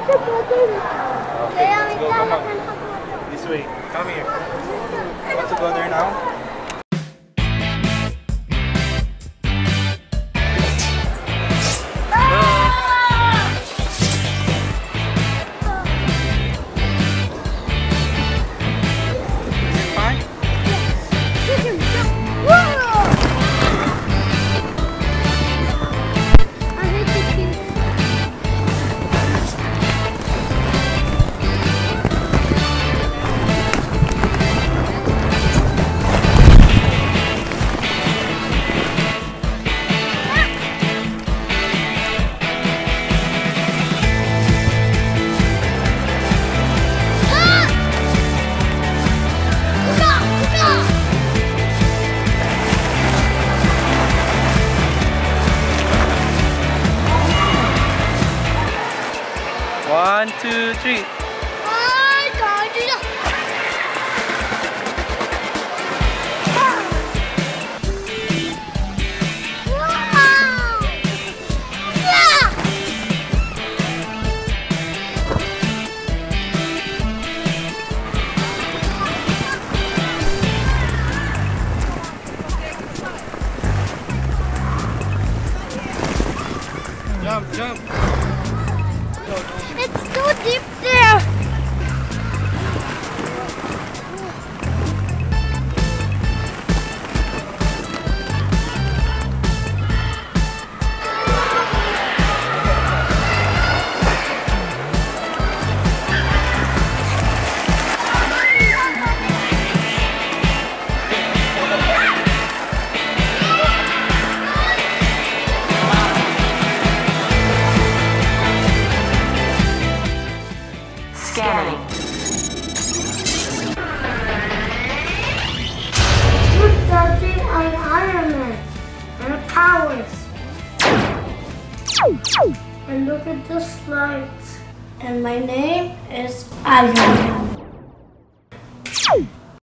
Okay, let's go. Come on. This way. Come here. Want to go there now? One, two, three. Jump, jump. It's too deep there. Scanning. Look, Daddy, I'm Iron Man. And powers. And look at the slides. And my name is Iron Man.